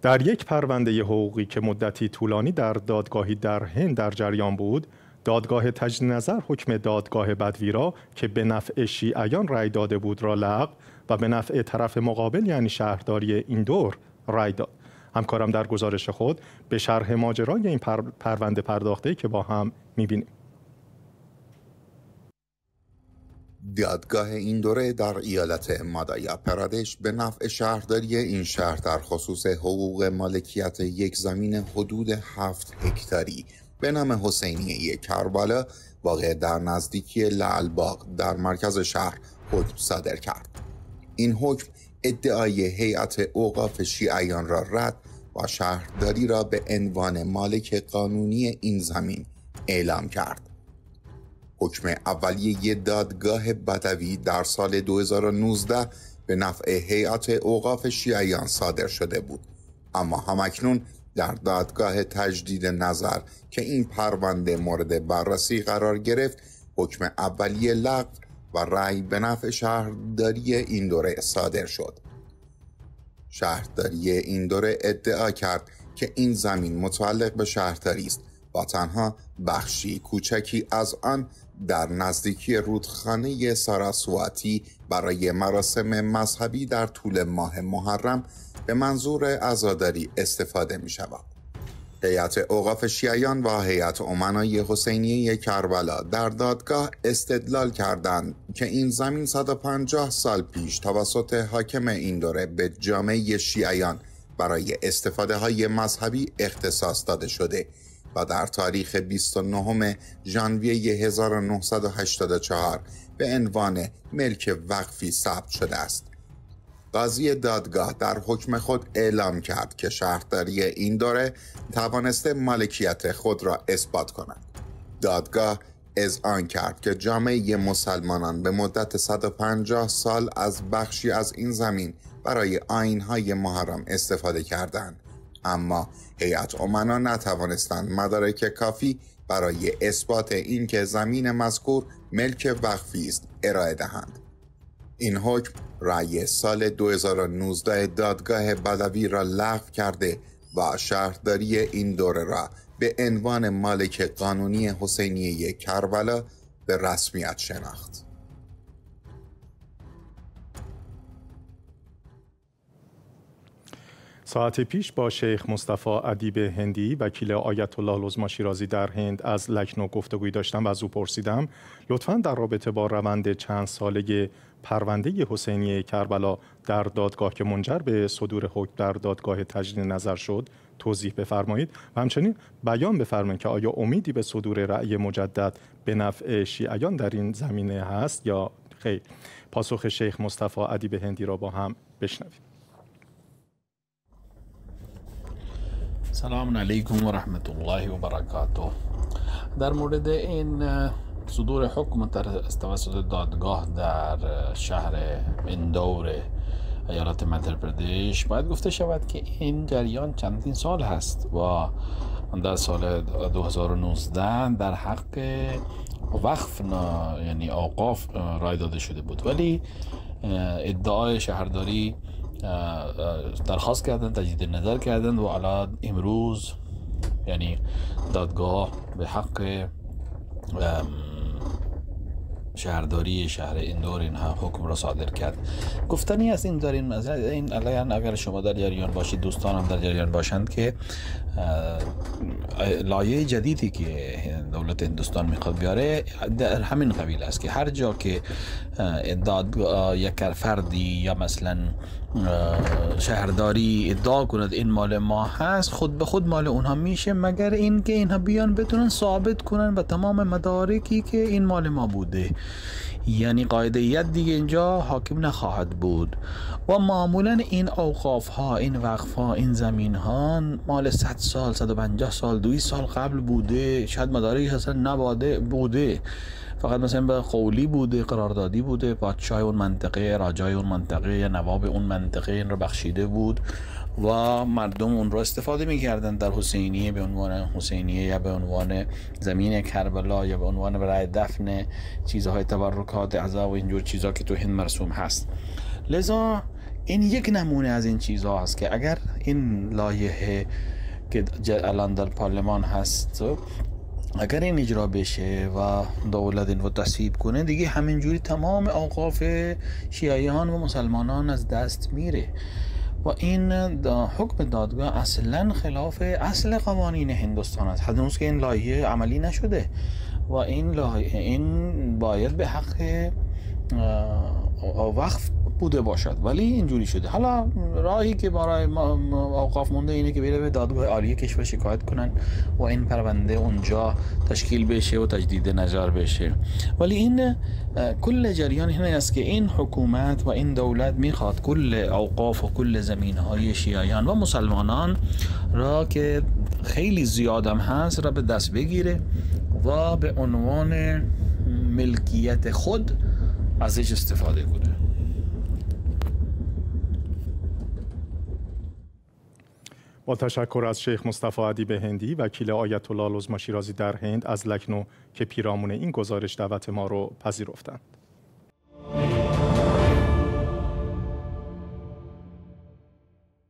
در یک پرونده حقوقی که مدتی طولانی در دادگاهی در هند در جریان بود، دادگاه تجدید نظر حکم دادگاه بدویرا که به نفع شیعیان رأی داده بود را لغو و به نفع طرف مقابل یعنی شهرداری ایندور رأی داد. همکارم در گزارش خود به شرح ماجرای این پرونده پرداخته که با هم می‌بینیم. دادگاه ایندور در ایالت مادیا پرادش به نفع شهرداری این شهر در خصوص حقوق مالکیت یک زمین حدود 7 هکتاری به نام حسینیه کربلا واقع در نزدیکی لعلباغ در مرکز شهر حکم صادر کرد. این حکم ادعای هیئت اوقاف شیعیان را رد و شهرداری را به عنوان مالک قانونی این زمین اعلام کرد. حکم اولیه دادگاه بدوی در سال 2019 به نفع هیئت اوقاف شیعیان صادر شده بود، اما همکنون در دادگاه تجدید نظر که این پرونده مورد بررسی قرار گرفت، حکم اولیه لغو و رأی به نفع شهرداری ایندور صادر شد. شهرداری ایندور ادعا کرد که این زمین متعلق به شهرداری است و تنها بخشی کوچکی از آن در نزدیکی رودخانه ساراسواتی برای مراسم مذهبی در طول ماه محرم به منظور عزاداری استفاده می شود. هیئت اوقاف شیعیان و هیئت امنای حسینیه کربلا در دادگاه استدلال کردند که این زمین 150 سال پیش توسط حاکم ایندور به جامعه شیعیان برای استفاده های مذهبی اختصاص داده شده و در تاریخ 29 ژانویه 1984 به عنوان ملک وقفی ثبت شده است. قاضی دادگاه در حکم خود اعلام کرد که شهرداری ایندور توانسته مالکیت خود را اثبات کند. دادگاه اذعان کرد که جامعه مسلمانان به مدت 150 سال از بخشی از این زمین برای آیین‌های محرم استفاده کردند، اما هیئت امنا نتوانستند مدارک کافی برای اثبات اینکه زمین مذکور ملک وقفی است ارائه دهند. این حکم رأی سال 2019 دادگاه بدوی را لغو کرده و شهرداری این دوره را به عنوان مالک قانونی حسینیه کربلا به رسمیت شناخت. ساعت پیش با شیخ مصطفی ادیب هندی وکیل آیت الله العظمی شیرازی در هند از لکنو گفتگویی داشتم و از او پرسیدم لطفاً در رابطه با روند چند ساله پرونده حسینیه کربلا در دادگاه که منجر به صدور حکم در دادگاه تجدید نظر شد توضیح بفرمایید و همچنین بیان بفرمایید که آیا امیدی به صدور رأی مجدد به نفع شیعیان در این زمینه هست یا خیر؟ پاسخ شیخ مصطفی ادیب هندی را با هم بشنویم. سلام علیکم و رحمت الله و برکاته. در مورد این صدور حکم توسط دادگاه در شهر اندور ایالت مدهر پردیش باید گفته شود که این جریان چندین سال هست و در سال 2019 در حق وقف یعنی اوقاف رای داده شده بود، ولی ادعای شهرداری درخواست کردن، تجدید نظر کردن و الان امروز یعنی دادگاه به حق شهرداری شهر ایندور این حکم را صادر کرد. گفتنی است این در این الان اگر شما در جریان باشید، دوستان هم در جریان باشند که لایه جدیدی که دولت هندوستان میخواد بیاره در همین قبیل است که هر جا که یک فردی یا مثلا شهرداری ادعا کند این مال ما هست، خود به خود مال اونها میشه، مگر اینکه اینها بیان بتونن ثابت کنن به تمام مدارکی که این مال ما بوده. یعنی قاعده‌ایت دیگه اینجا حاکم نخواهد بود و معمولا این اوقاف ها، این وقف ها، این زمین ها مال 100 سال، 150 سال، 200 سال قبل بوده، شاید مدارک اصلا نباده بوده، فقط مثلا به قولی بوده، قراردادی بوده، پادشاه اون منطقه، راجای اون منطقه یا نواب اون منطقه این رو بخشیده بود و مردم اون رو استفاده می‌کردن در حسینیه به عنوان حسینیه یا به عنوان زمین کربلا یا به عنوان برای دفن چیزهای تبرکات عزا و اینجور چیزا که تو هند مرسوم هست. لذا این یک نمونه از این چیزها است که اگر این لایحه که الان در پارلمان هست اگر این اجرا بشه و دولت این رو تصویب کنه، دیگه همینجوری تمام اوقاف شیعیان و مسلمانان از دست میره و این حکم دادگاه اصلا خلاف اصل قوانین هندوستان است. هنوز که این لایحه عملی نشده و این باید به حق وقف بوده باشد، ولی اینجوری شده. حالا راهی که برای اوقاف مونده اینه که بره به دادگاه عالی کشور شکایت کنن و این پرونده اونجا تشکیل بشه و تجدید نظر بشه. ولی این کل جریان این است که این حکومت و این دولت میخواد کل اوقاف و کل زمینهای شیعیان و مسلمانان را که خیلی زیادم هست را به دست بگیره و به عنوان ملکیت خود ازش استفاده کنه. با تشکر از شیخ مصطفی ادیب هندی وکیل آیت الله العظمی شیرازی در هند از لکنو که پیرامون این گزارش دعوت ما رو پذیرفتند.